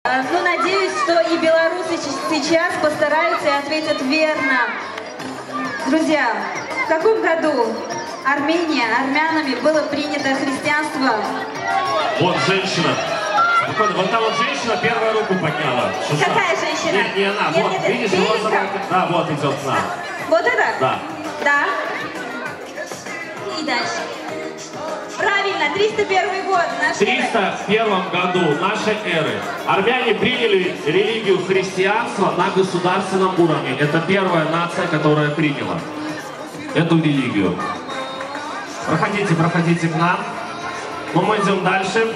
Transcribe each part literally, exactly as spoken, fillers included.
Ну, надеюсь, что и белорусы сейчас постараются и ответят верно. Друзья, в каком году Армения, армянами было принято христианство? Вот женщина. Вот там вот женщина первую руку подняла. Шуша. Какая женщина? Нет, не она. Нет, вот, нет, видишь, вот, вот, да, вот идет к нам. Вот это? Да. Да. И дальше. Правильно, триста первый год. В триста первом году нашей эры армяне приняли религию христианства на государственном уровне. Это первая нация, которая приняла эту религию. Проходите, проходите к нам. Но мы идем дальше.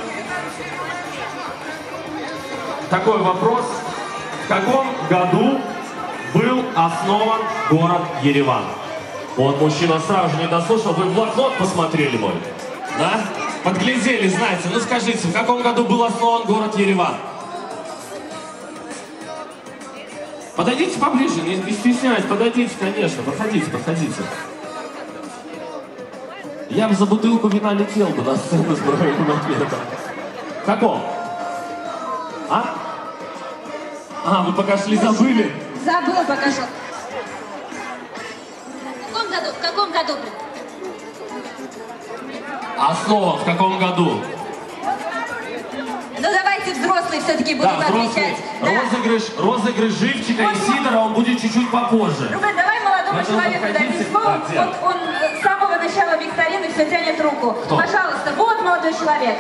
Такой вопрос. В каком году был основан город Ереван? Вот мужчина сразу же не дослушал. Вы в блокнот посмотрели мой? Да? Подглядели, знаете. Ну скажите, в каком году был основан город Ереван? Подойдите поближе, не, не стесняйтесь, подойдите, конечно. Подходите, подходите. Я бы за бутылку вина летел бы на сцену с правильным ответом. В каком? А? А, вы пока шли, забыли? Забыл пока что. В каком году? В каком году? Основа в каком году? Ну давайте взрослые все-таки будут да, отвечать. Да. Розыгрыш, розыгрыш живчика и сидора, он будет чуть-чуть попозже. Рубен, давай молодому Это человеку дадим слово. Да, вот он с самого начала викторины все тянет руку. Кто? Пожалуйста, вот молодой человек.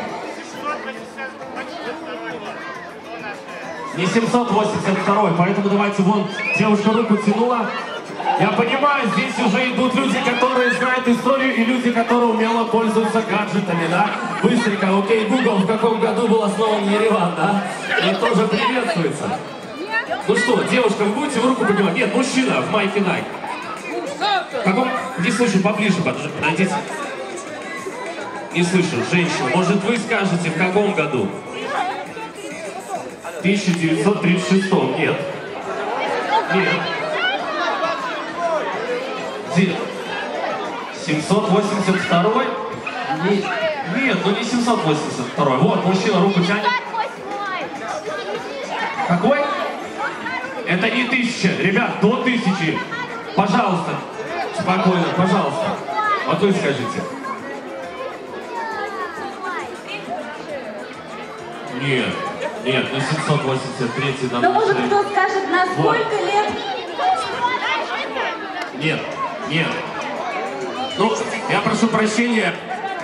Не семьсот восемьдесят второй, поэтому давайте, вон, девушка руку тянула. Я понимаю, здесь уже идут люди, которые знают историю, и люди, которые умело пользуются гаджетами, да? Быстренько, окей, Google, в каком году был основан Ереван, да? Это тоже приветствуется. Ну что, девушка, вы будете в руку поднимать? Нет, мужчина в майке Nike. В каком? Не слышу, поближе, подойдите. Не слышу, женщина, может вы скажете, в каком году? В тысяча девятьсот тридцать шестом, нет. Нет. семьсот восемьдесят второй? Нет, нет, ну не семьсот восемьдесят второй. Вот, мужчина руку тянет. Какой? Это не тысяча. Ребят, до тысячи. Пожалуйста. Спокойно, пожалуйста. Вот вы скажите. Нет, нет, ну семьсот восемьдесят третий до Ну, может, нашей... кто скажет, на сколько Вот. лет? Нет, нет. Ну, я прошу прощения.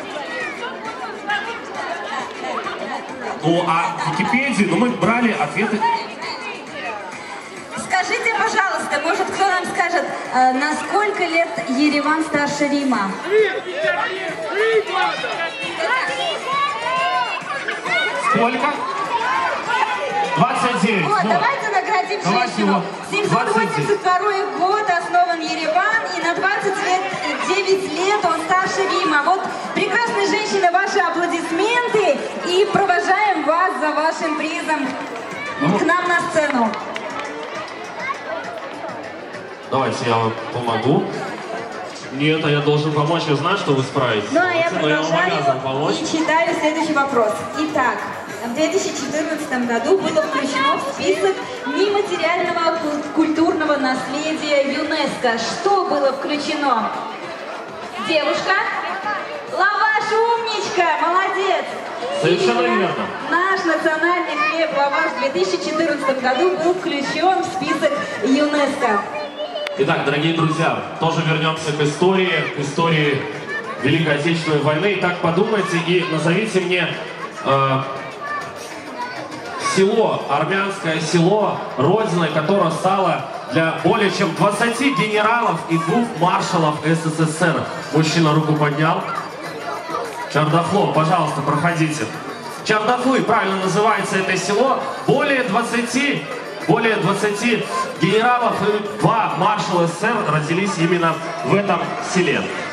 Ну, а в Википедии, ну, мы брали ответы. Скажите, пожалуйста, может, кто нам скажет, э, на сколько лет Ереван старше Рима? Сколько? двадцать девять. Вот, вот. давайте наградим Давайте женщину. его. семьсот восемьдесят второй год основан Ереван, и на двадцать девять лет он старше Рима. Вот, прекрасные женщины, ваши аплодисменты, и провожаем вас за вашим призом Ну, к нам на сцену. Давайте я вам помогу. Нет, а я должен помочь, я знаю, что вы справитесь. Ну, а я Но я вам обязан помочь. продолжаю и читаю следующий вопрос. Итак, в две тысячи четырнадцатом году было включено в список нематериального культурного наследия ЮНЕСКО. Что было включено? Девушка? Лаваш, умничка, молодец! Совершенно Именно верно. Наш национальный хлеб лаваш в две тысячи четырнадцатом году был включен в список ЮНЕСКО. Итак, дорогие друзья, тоже вернемся к истории, к истории Великой Отечественной войны. Итак, подумайте и назовите мне э, село, армянское село, родиной, которое стало для более чем двадцати генералов и двух маршалов СССР. Мужчина руку поднял. Чардафло, пожалуйста, проходите. Чардафлы, правильно называется это село. Более двадцати, более двадцати генералов и два маршала СССР родились именно в этом селе.